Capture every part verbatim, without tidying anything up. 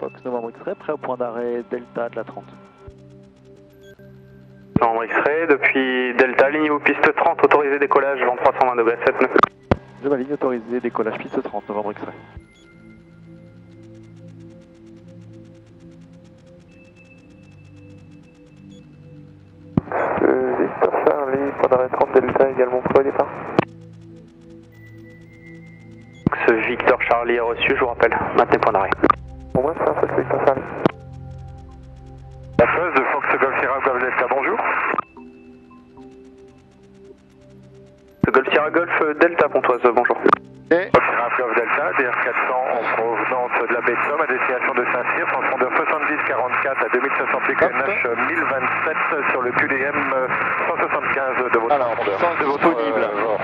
Fox, Novembre X-Ray, prêt au point d'arrêt Delta de la trente. Novembre X-Ray, depuis Delta, ligne ou piste trente, autorisé décollage, vent trois cent vingt degrés, sept neuf. Je valide, autorisé décollage piste trente, Novembre X-Ray. Euh, Victor Charlie, point d'arrêt trente Delta, également prêt au départ. Ce Victor Charlie est reçu, je vous rappelle, maintenez point d'arrêt. Pour moi, c'est un Fox Victor Charlie. La phase de Fox Golf Sierra Golf Delta, bonjour. Ce Golf Sierra Golf Delta, Pontoise, bonjour. Et Golf Sierra Golf Delta, D R quatre cents en provenance de la baie de Somme à destination de Saint-Cyr, transpondeur soixante-dix quarante-quatre à deux mille soixante Q N H mille vingt-sept sur le Q D M cent soixante-quinze de votre Alors, transpondeur. sans De votre, disponible. euh,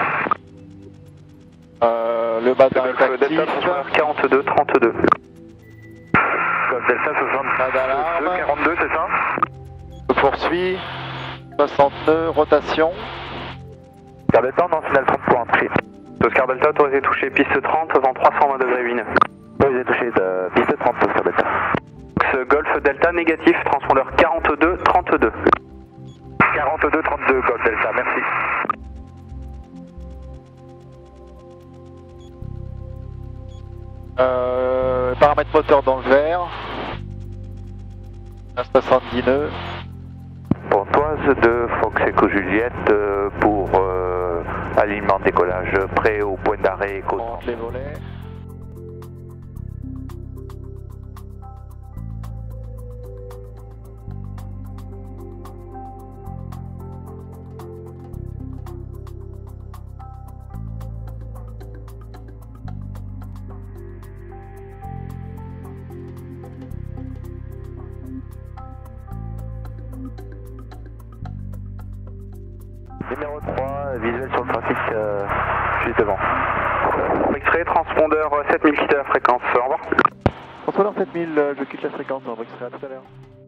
Euh, le badin est Golf Delta, actif. bonsoir. quarante-deux trente-deux. Golf Delta Pas d'alarme. soixante-deux quarante-deux, c'est ça? Je poursuis. soixante nœuds, rotation. Oscar Delta, non, final trente pour entrer. Oscar Delta, autorisé toucher piste trente, vent trois cent vingt degrés huit neuf. Autorisé touché de piste trente, Oscar Delta. Ce Golf Delta négatif, transpondeur quarante-deux trente-deux. quarante-deux trente-deux, Golf Delta, merci. Euh, paramètre moteur dans le vert. À soixante-dix nœuds. Pontoise de Fox Echo Juliette euh, pour euh, alignement de décollage prêt au point d'arrêt Echo Monte trente. les volets. Numéro trois, visuel sur le trafic euh, juste devant. X-Ray, transpondeur sept mille, quittez la fréquence, au revoir. Contrôleur sept mille, euh, je quitte la fréquence, on va X-Ray, à tout à l'heure.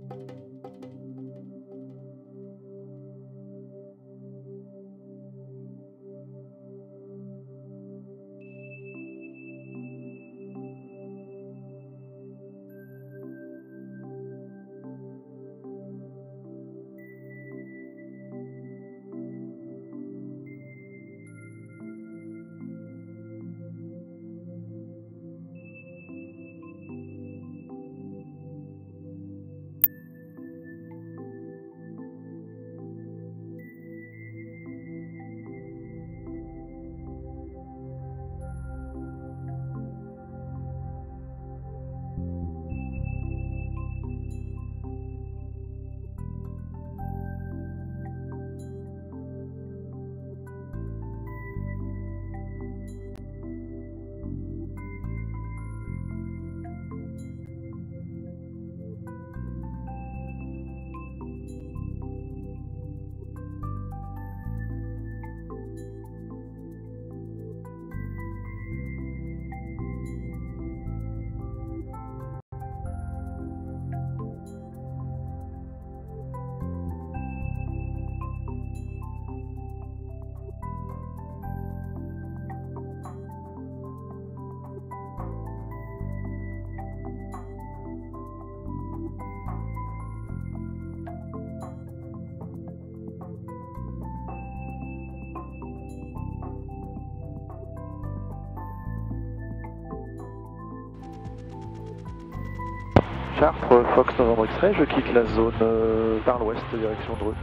Chartres, Fox Novembre X-Ray, je quitte la zone euh, vers l'ouest, direction Dreux.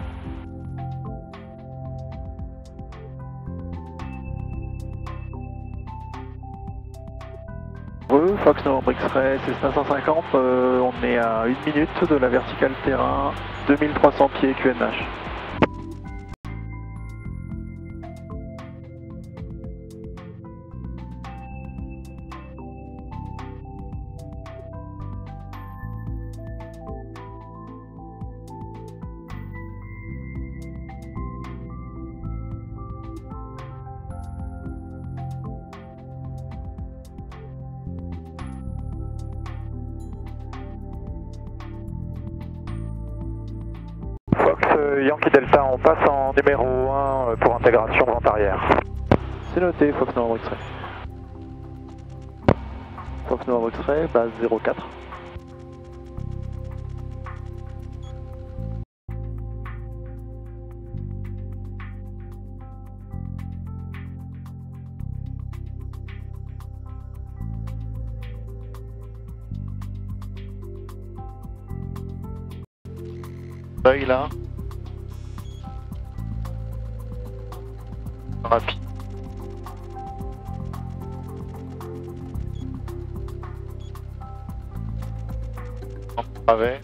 Dreux, Fox Novembre X-Ray, c'est cinq cent cinquante, euh, on est à une minute de la verticale terrain, deux mille trois cents pieds Q N H. Yankee Delta, on passe en numéro un pour intégration vent arrière. C'est noté, Fox Novembre X-Ray. Fox Novembre X-Ray, base zéro quatre. Bug là. Rapide. En travers.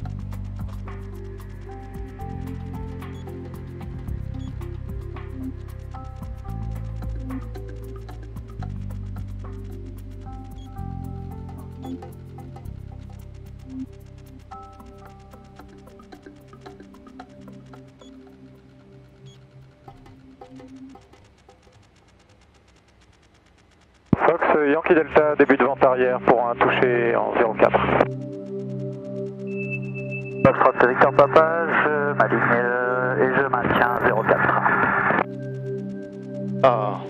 Fox, Yankee Delta, début de vente arrière pour un toucher en zéro quatre. Foxtrot, c'est Victor Papa, je m'aligne euh, et je maintiens zéro quatre. Ah.